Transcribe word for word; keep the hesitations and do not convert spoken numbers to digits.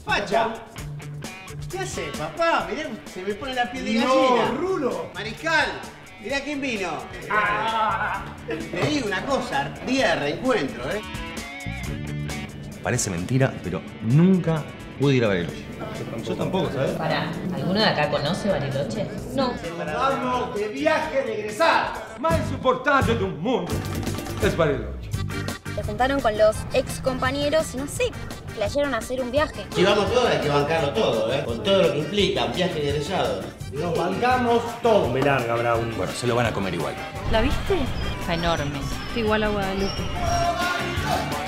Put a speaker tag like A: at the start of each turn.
A: Facha. ¿Qué haces, papá? Mirá, se me pone la piel de gallina.
B: No, Rulo.
A: Mariscal, mirá quién vino.
B: Ah.
A: Te digo una cosa, día de reencuentro, ¿eh?
C: Parece mentira, pero nunca pude ir a Bariloche. Yo tampoco, ¿sabes?
D: Pará, ¿alguno de acá conoce Bariloche? No.
B: Vamos de viaje de egresados.
E: Más insoportable del mundo es Bariloche.
F: Se juntaron con los ex compañeros y no sé, playaron a hacer un viaje.
A: Si vamos todos, hay que bancarlo todo, ¿eh? Con todo lo que implica un viaje de egresado.
B: Nos bancamos todo. Me larga, Brown.
C: Bueno, se lo van a comer igual.
D: ¿La viste? Está enorme.
F: Igual a Guadalupe.